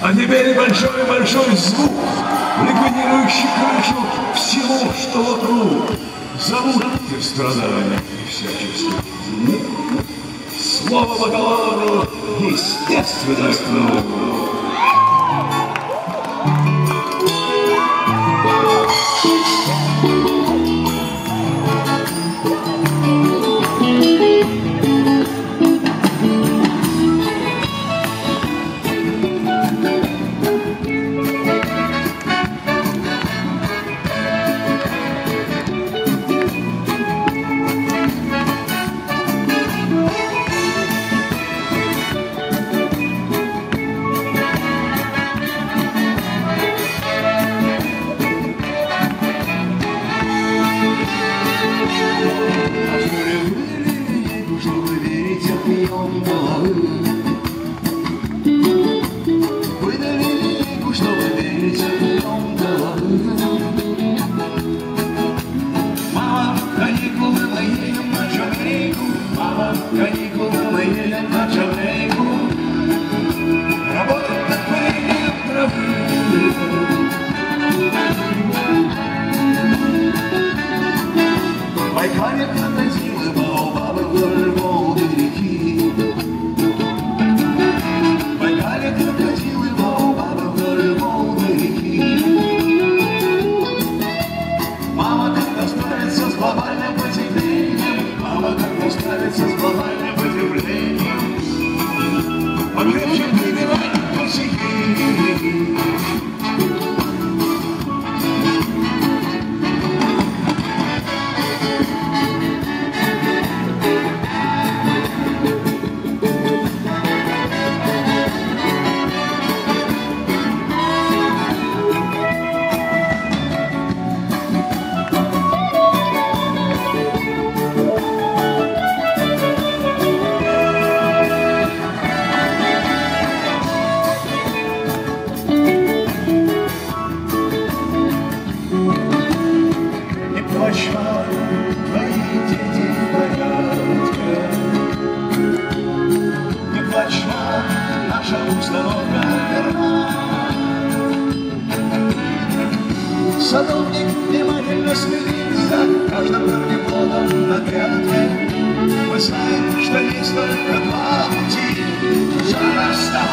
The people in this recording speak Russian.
А теперь большой-большой звук, ликвидирующий крышу всему, что вокруг. Забудьте страдания и всяческие злы. Слово бакалавру естественность науку. Каникулы мы едем на Джамайку, работать над курением травы. В Байкале крокодилы, баобабы вдоль Волги реки. В Байкале крокодилы, баобабы вдоль Волги реки. Мама, как справиться с глобальным потеплением? Мама, как справиться с глобальным потеплением? Покрепче прибивать косяки. Твои дети в порядке. Не плачь, наша установка верна. Садовник внимательно следит за каждым корнеплодом на грядке. Мы знаем, что есть только два пути: жара,